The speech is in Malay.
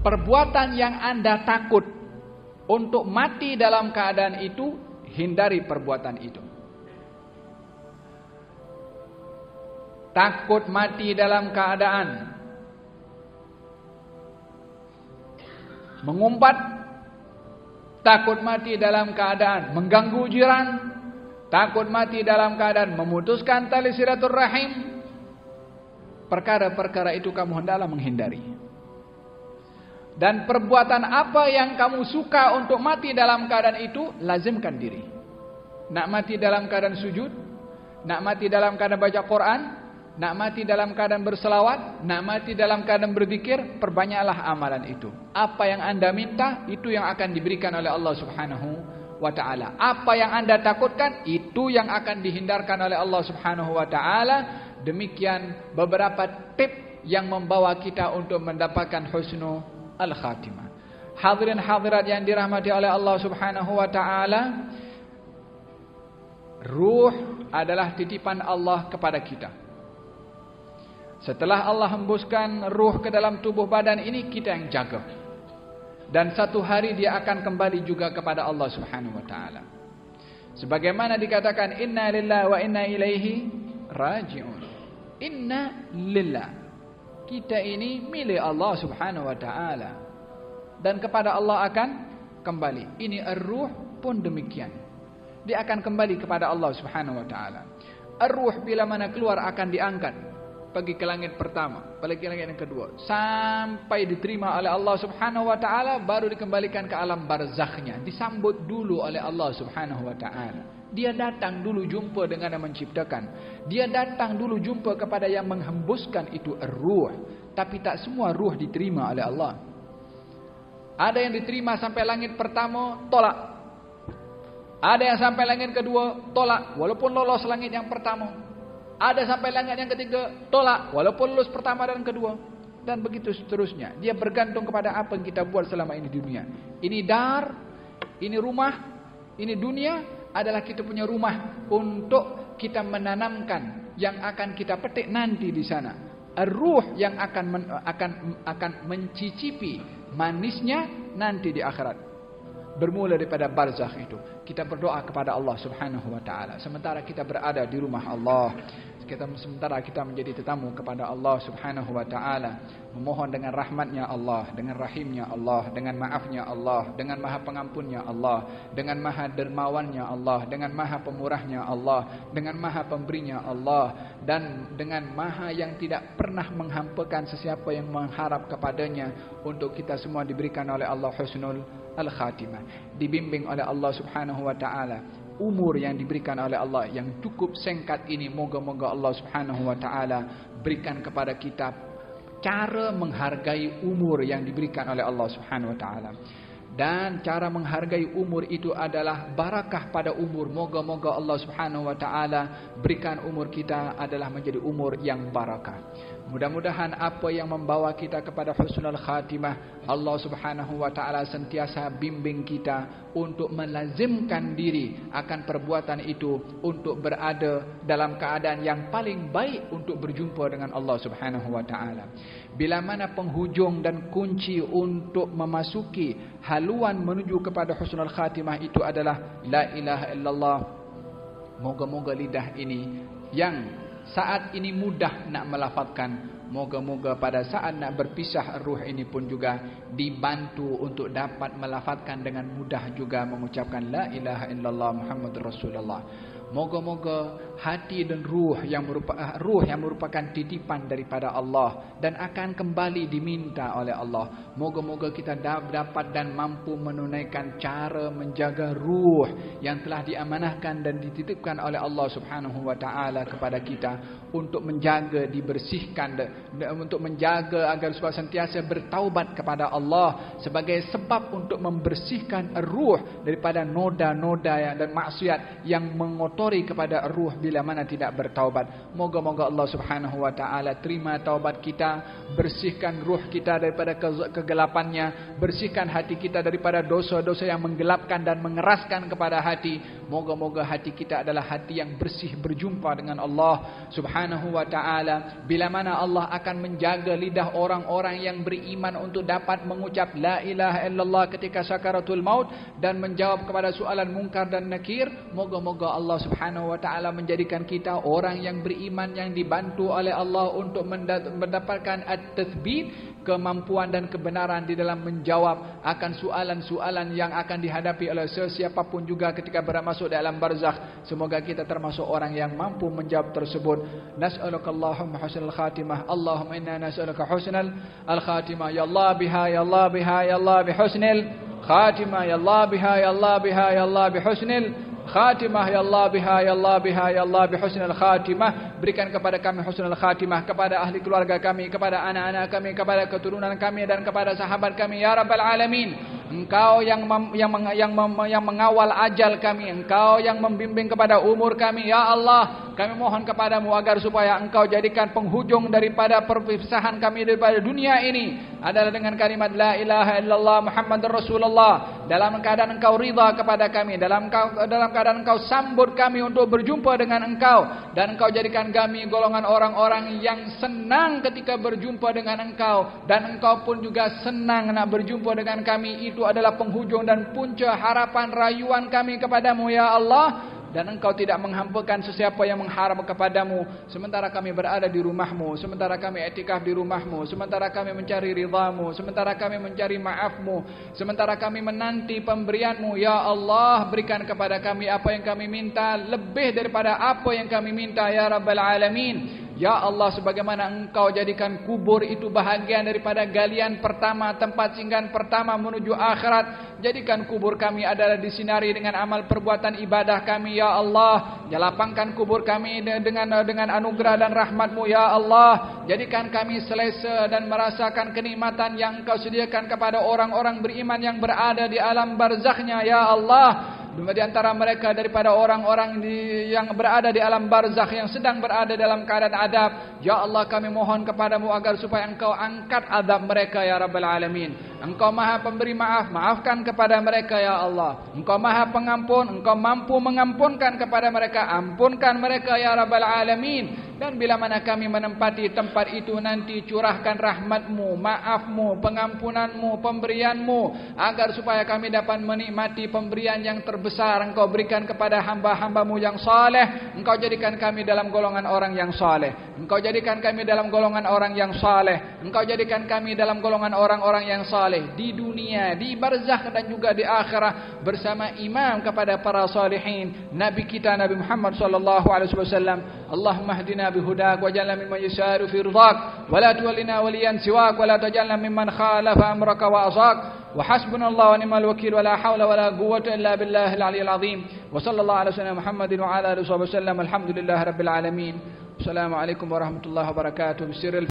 perbuatan yang Anda takut untuk mati dalam keadaan itu, hindari perbuatan itu. Takut mati dalam keadaan mengumpat, takut mati dalam keadaan mengganggu jiran, takut mati dalam keadaan memutuskan tali silaturahim. Perkara-perkara itu kamu hendaklah menghindari. Dan perbuatan apa yang kamu suka untuk mati dalam keadaan itu, lazimkan diri. Nak mati dalam keadaan sujud, nak mati dalam keadaan baca Quran, nak mati dalam keadaan berselawat, nak mati dalam keadaan berzikir, perbanyaklah amalan itu. Apa yang Anda minta, itu yang akan diberikan oleh Allah Subhanahu wa ta'ala. Apa yang Anda takutkan, itu yang akan dihindarkan oleh Allah Subhanahu wa ta'ala. Demikian beberapa tip yang membawa kita untuk mendapatkan husnul al-khatimah. Hadirin hadirat yang dirahmati oleh Allah Subhanahu wa ta'ala, ruh adalah titipan Allah kepada kita. Setelah Allah hembuskan ruh ke dalam tubuh badan ini, kita yang jaga. Dan satu hari dia akan kembali juga kepada Allah Subhanahu wa ta'ala. Sebagaimana dikatakan, inna lillahi wa inna ilaihi raji'un. Inna lillah, kita ini milik Allah Subhanahu wa ta'ala, dan kepada Allah akan kembali. Ini ar-ruh pun demikian, dia akan kembali kepada Allah Subhanahu wa ta'ala. Ar-ruh bila mana keluar akan diangkat pergi ke langit pertama, pergi ke langit yang kedua, sampai diterima oleh Allah Subhanahu wa ta'ala, baru dikembalikan ke alam barzakhnya. Disambut dulu oleh Allah Subhanahu wa ta'ala. Dia datang dulu jumpa dengan yang menciptakan. Dia datang dulu jumpa kepada yang menghembuskan itu ar-ruh. Tapi tak semua ruh diterima oleh Allah. Ada yang diterima sampai langit pertama, tolak. Ada yang sampai langit kedua, tolak, walaupun lolos langit yang pertama. Ada sampai langit yang ketiga, tolak, walaupun lulus pertama dan kedua. Dan begitu seterusnya. Dia bergantung kepada apa yang kita buat selama ini di dunia. Ini dar, ini rumah, ini dunia adalah kita punya rumah untuk kita menanamkan yang akan kita petik nanti di sana. Ar-ruh yang akan mencicipi manisnya nanti di akhirat. Bermula daripada barzakh itu. Kita berdoa kepada Allah Subhanahu wa ta'ala. Sementara kita berada di rumah Allah. Sementara kita menjadi tetamu kepada Allah Subhanahu wa ta'ala. Memohon dengan rahmatnya Allah, dengan rahimnya Allah, dengan maafnya Allah, dengan maha pengampunnya Allah, dengan maha dermawannya Allah, dengan maha pemurahnya Allah, dengan maha pemberinya Allah, dan dengan maha yang tidak pernah menghampakan sesiapa yang mengharap kepadanya. Untuk kita semua diberikan oleh Allah husnul al-khatimah, dibimbing oleh Allah Subhanahu wa ta'ala. Umur yang diberikan oleh Allah yang cukup singkat ini, moga-moga Allah Subhanahu wa ta'ala berikan kepada kita cara menghargai umur yang diberikan oleh Allah Subhanahu wa ta'ala. Dan cara menghargai umur itu adalah barakah pada umur. Moga-moga Allah Subhanahu wa ta'ala berikan umur kita adalah menjadi umur yang barakah. Mudah-mudahan apa yang membawa kita kepada husnul khatimah, Allah Subhanahu wa ta'ala sentiasa bimbing kita untuk melazimkan diri akan perbuatan itu, untuk berada dalam keadaan yang paling baik untuk berjumpa dengan Allah Subhanahu wa ta'ala. Bila mana penghujung dan kunci untuk memasuki haluan menuju kepada husnul khatimah itu adalah la ilaha illallah. Moga-moga lidah ini yang saat ini mudah nak melafazkan, moga-moga pada saat nak berpisah ruh ini pun juga dibantu untuk dapat melafazkan dengan mudah juga mengucapkan la ilaha illallah Muhammadur Rasulullah. Moga-moga hati dan ruh yang merupakan titipan daripada Allah dan akan kembali diminta oleh Allah. Moga-moga kita dapat dan mampu menunaikan cara menjaga ruh yang telah diamanahkan dan dititipkan oleh Allah Subhanahu wa ta'ala kepada kita, untuk menjaga, dibersihkan, untuk menjaga agar supaya sentiasa bertaubat kepada Allah sebagai sebab untuk membersihkan ruh daripada noda-noda dan maksiat yang mengotori mengotori kepada ruh bila mana tidak bertaubat. Moga-moga Allah Subhanahu wa taala terima taubat kita, bersihkan ruh kita daripada kegelapannya, bersihkan hati kita daripada dosa-dosa yang menggelapkan dan mengeraskan kepada hati. Moga-moga hati kita adalah hati yang bersih berjumpa dengan Allah Subhanahu wa taala. Bila mana Allah akan menjaga lidah orang-orang yang beriman untuk dapat mengucap la ilaha illallah ketika sakaratul maut dan menjawab kepada soalan mungkar dan nakir. Moga-moga Allah Subhanahu wa taala menjadikan kita orang yang beriman yang dibantu oleh Allah untuk mendapatkan at-tathbit, kemampuan dan kebenaran di dalam menjawab akan soalan-soalan yang akan dihadapi oleh sesiapapun juga ketika masuk dalam barzakh. Semoga kita termasuk orang yang mampu menjawab tersebut. Nas'aluka Allahumma husnal khatimah. Allahumma inna nas'aluka husnal khatimah. Ya Allah biha, ya Allah biha, ya Allah bihusnil khatimah. Ya Allah biha, ya Allah biha, ya Allah bihusnil khatimah. Ya Allah biha, ya Allah biha, ya Allah bihusnil khatimah. Berikan kepada kami husnul khatimah, kepada ahli keluarga kami, kepada anak-anak kami, kepada keturunan kami dan kepada sahabat kami ya rabbal alamin. Engkau yang mengawal ajal kami, Engkau yang membimbing kepada umur kami ya Allah. Kami mohon kepadamu agar supaya Engkau jadikan penghujung daripada perpisahan kami daripada dunia ini adalah dengan kalimat la ilaha illallah Muhammadur Rasulullah. Dalam keadaan Engkau ridha kepada kami, dalam keadaan Engkau sambut kami untuk berjumpa dengan Engkau, dan Engkau jadikan kami golongan orang-orang yang senang ketika berjumpa dengan Engkau, dan Engkau pun juga senang nak berjumpa dengan kami. Itu adalah penghujung dan punca harapan rayuan kami kepadamu ya Allah. Dan Engkau tidak menghampakan sesiapa yang mengharap kepadamu sementara kami berada di rumahmu, sementara kami i'tikaf di rumahmu, sementara kami mencari ridhamu, sementara kami mencari maafmu, sementara kami menanti pemberianmu ya Allah. Berikan kepada kami apa yang kami minta, lebih daripada apa yang kami minta ya Rabbal Alamin. Ya Allah, sebagaimana Engkau jadikan kubur itu bahagian daripada galian pertama, tempat singgahan pertama menuju akhirat, jadikan kubur kami adalah disinari dengan amal perbuatan ibadah kami ya Allah. Lapangkan kubur kami dengan anugerah dan rahmat-Mu ya Allah. Jadikan kami selesa dan merasakan kenikmatan yang Engkau sediakan kepada orang-orang beriman yang berada di alam barzakhnya ya Allah. Di antara mereka daripada orang-orang yang berada di alam barzakh yang sedang berada dalam keadaan adab, ya Allah kami mohon kepadamu agar supaya Engkau angkat adab mereka ya Rabbal Alamin. Engkau maha pemberi maaf, maafkan kepada mereka ya Allah. Engkau maha pengampun, Engkau mampu mengampunkan kepada mereka, ampunkan mereka ya Rabbal Alamin. Dan bila mana kami menempati tempat itu nanti, curahkan rahmat-Mu, maaf-Mu, pengampunan-Mu, pemberian-Mu, agar supaya kami dapat menikmati pemberian yang terbesar Engkau berikan kepada hamba-hamba-Mu yang saleh. Engkau jadikan kami dalam golongan orang yang saleh. Engkau jadikan kami dalam golongan orang yang saleh. Engkau jadikan kami dalam golongan orang-orang yang saleh di dunia, di barzakh dan juga di akhirat, bersama imam kepada para salihin, Nabi kita Nabi Muhammad sallallahu alaihi wasallam. Allahumma hdina bihudak waj'alna mimman yasharu fi ridhak wa la tuwallina waliyan siwak wa la taj'alna mimman khalafa amraka wa asak. Wa hasbunallahu wa ni'mal wakeel wa la hawla wa la quwwata illa billahil aliyyil azim. Wa sallallahu ala sayyidina Muhammadin wa ala alihi wasallam. Alhamdulillahirabbil alamin. Assalamualaikum warahmatullahi wabarakatuh.